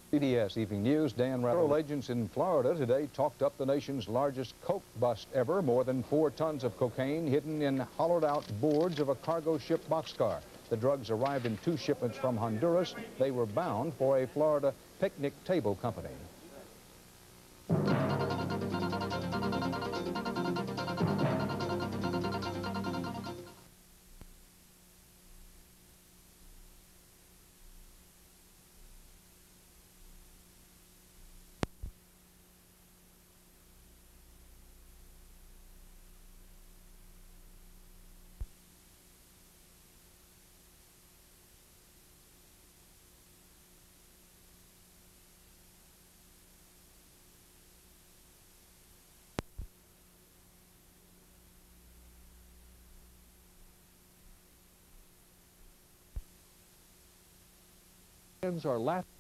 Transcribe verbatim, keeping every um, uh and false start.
C B S Evening News, Dan Rattle. Federal agents in Florida today talked up the nation's largest coke bust ever. More than four tons of cocaine hidden in hollowed-out boards of a cargo ship boxcar. The drugs arrived in two shipments from Honduras. They were bound for a Florida picnic table company. Are laughing.